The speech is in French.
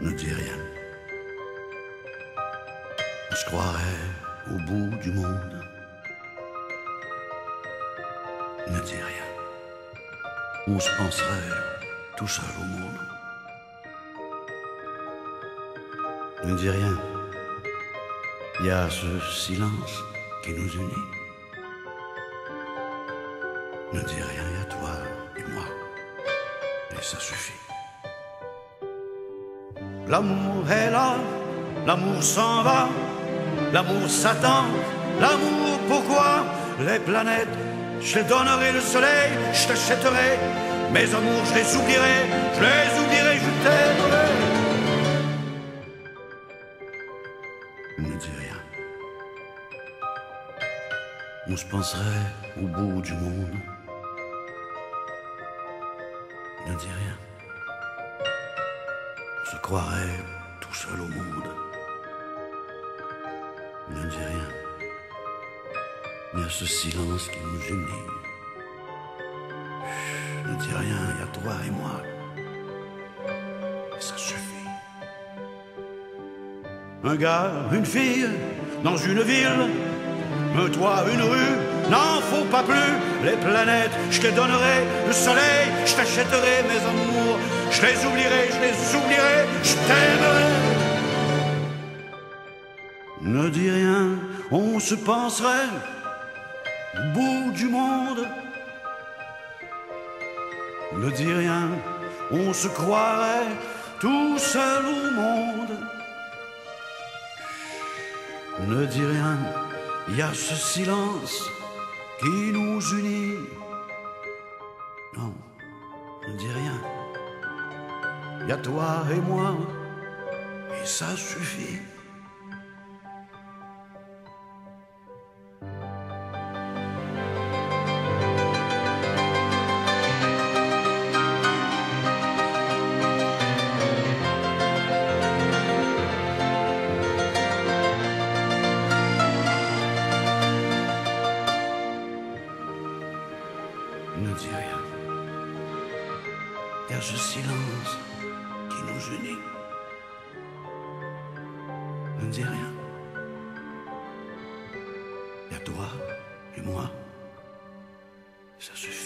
ne dis rien. On se croirait au bout du monde. Ne dis rien. On se penserait tout seul au monde. Ne dis rien. Il y a ce silence qui nous unit. Ne dis rien, il y a toi et moi. Et ça suffit. L'amour est là, l'amour s'en va, l'amour s'attend, l'amour pourquoi? Les planètes, je les donnerai, le soleil, je t'achèterai. Mes amours, je les oublierai, je t'aimerai. Ne dis rien. On se penserait au bout du monde. Ne dis rien. On se croirait tout seul au monde. Ne dis rien. Il y a ce silence qui nous unit. Chut, ne dis rien, il y a toi et moi. Et ça suffit. Un gars, une fille, dans une ville. Un toit, une rue, n'en faut pas plus. Les planètes, je te donnerai. Le soleil, je t'achèterai. Mes amours, je les oublierai, je t'aimerai. Ne dis rien, on se penserait au bout du monde. Ne dis rien, on se croirait tout seul au monde. Ne dis rien, il y a ce silence qui nous unit. Non, ne dis rien. Il y a toi et moi, et ça suffit. Ne dis rien. Il y a ce silence qui nous unit. Ne dis rien. Il y a toi et moi. Ça suffit.